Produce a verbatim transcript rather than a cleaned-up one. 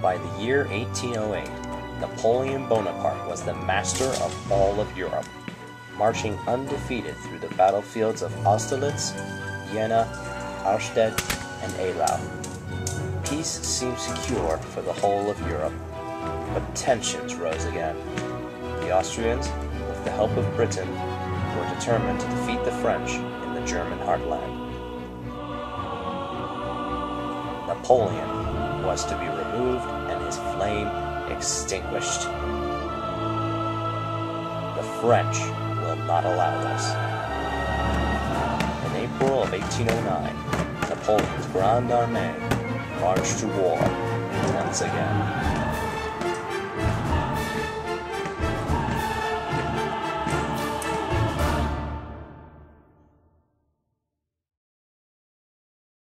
By the year eighteen oh eight, Napoleon Bonaparte was the master of all of Europe, marching undefeated through the battlefields of Austerlitz, Jena, Auerstedt, and Eylau. Peace seemed secure for the whole of Europe, but tensions rose again. The Austrians, with the help of Britain, were determined to defeat the French in the German heartland. Napoleon was to be removed and his flame extinguished. The French will not allow this. In April of eighteen oh nine, Napoleon's Grande Armée marched to war once again.